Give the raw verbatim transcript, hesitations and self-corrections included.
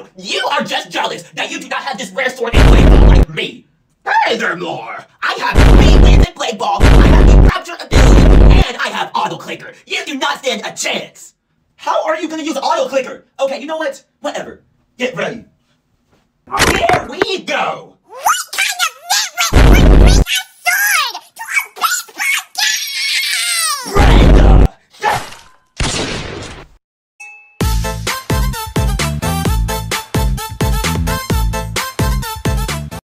No, you are just jealous that you do not have this rare sword and blade ball like me. Furthermore, I have three wins in blade ball, I have the rapture ability, and I have auto clicker. You do not stand a chance. How are you gonna use auto clicker? Okay, you know what? Whatever. Get ready. Here we go.